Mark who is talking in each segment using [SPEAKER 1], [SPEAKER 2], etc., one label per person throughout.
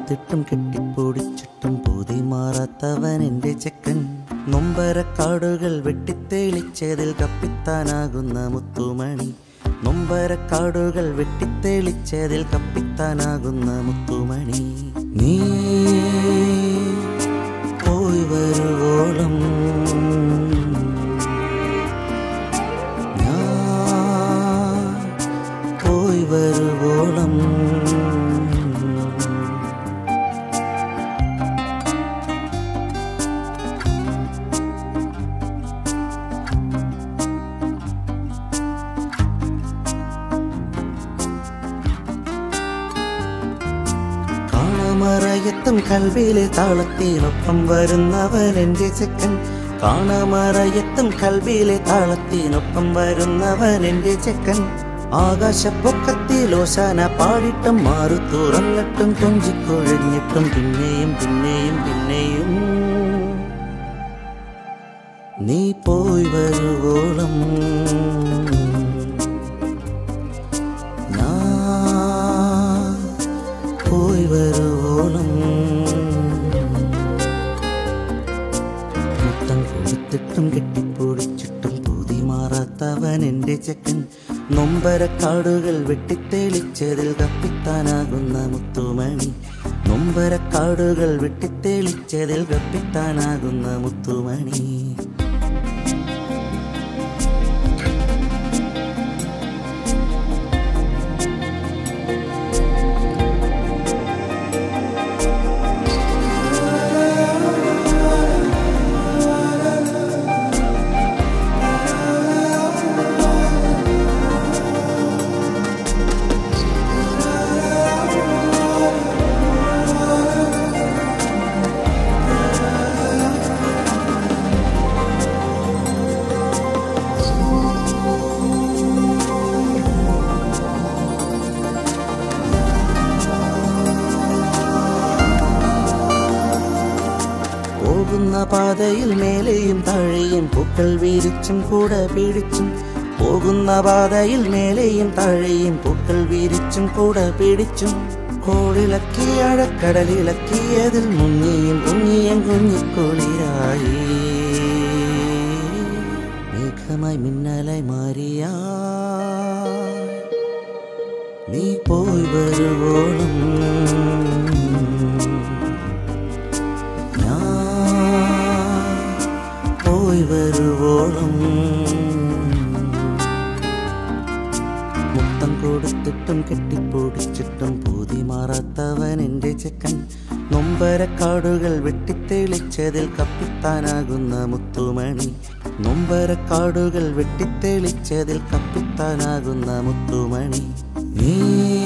[SPEAKER 1] കൊടുത്തിട്ടും കെട്ടിപ്പൊടിച്ചിട്ടും പൂതി മാറാത്തവൻ എൻ്റെ ചെക്കൻ. നൊമ്പരക്കാടുകൾ വെട്ടിത്തേളിച്ചതിൽ കപ്പിത്താനാകുന്ന മുത്തുമണി. നൊമ്പരക്കാടുകൾ വെട്ടിത്തേളിച്ചതിൽ കപ്പിത്താനാകുന്ന മുത്തുമണി. നീ പോയി വരുവോളം ഞാൻ പോയി വരുവോളം കാണമറയത്തും കൽവിയിലെ താളത്തിനൊപ്പം വരുന്നവൻ എൻ്റെ ചെക്കൻ. കാണമറയത്തും കൽവിയിലെ താളത്തിനൊപ്പം വരുന്നവൻ എൻ്റെ ചെക്കൻ. ആകാശപ്പൊക്കത്തിൽ ഓശാന പാടിട്ടും മാറു തുറന്നിട്ടും കൊഞ്ചിക്കൊഴിഞ്ഞിട്ടും പിന്നെയും പിന്നെയും പിന്നെയും നീ പോയി വരുവോളം ഞാൻ പോയി വരുവോളം മുത്തം കൊടുത്തിട്ടും കെട്ടിപ്പൊടിച്ചിട്ടും പൂതി മാറാത്തവൻ എൻ്റെ ചെക്കൻ. നൊമ്പരക്കാടുകൾ വെട്ടിത്തേളിച്ചതിൽ കപ്പിത്താനാകുന്ന മുത്തുമണി. നൊമ്പരക്കാടുകൾ വെട്ടിത്തേളിച്ചതിൽ കപ്പിത്താനാകുന്ന മുത്തുമണി. പോകുന്ന പാതയിൽ മേലെയും താഴെയും പൂക്കൾ വീരിച്ചും കൂടെ പിടിച്ചും. പോകുന്ന പാതയിൽ മേലെയും താഴെയും പൂക്കൾ വീരിച്ചും കൂടെ പിടിച്ചും. കോളിളക്കി അഴക്കടലിളക്കിയതിൽ മുങ്ങിയും കുഞ്ഞിയും കുഞ്ഞിക്കുളിരായി. മേഘമായി മിന്നലായി മാറിയ നീ പോയി വരുവോളം പോയി വരുവോളം മുത്തം കൊടുത്തിട്ടും കെട്ടിപ്പൊടിച്ചിട്ടും പൂതി മാറാത്തവൻ എൻ്റെ ചെക്കൻ. നൊമ്പരക്കാടുകൾ വെട്ടിത്തേളിച്ചതിൽ കപ്പിത്താനാകുന്ന മുത്തുമണി. നൊമ്പരക്കാടുകൾ വെട്ടിത്തേളിച്ചതിൽ കപ്പിത്താനാകുന്ന മുത്തുമണി. നീ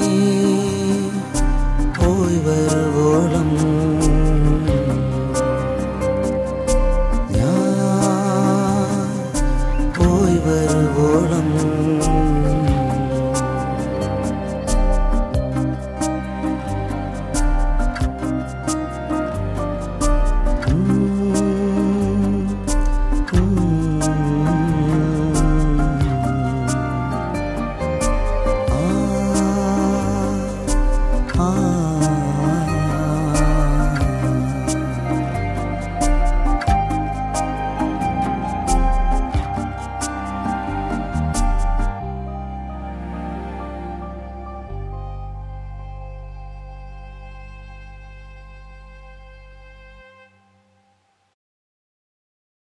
[SPEAKER 1] പോയി വരുവോളം പോയി വരുവോളം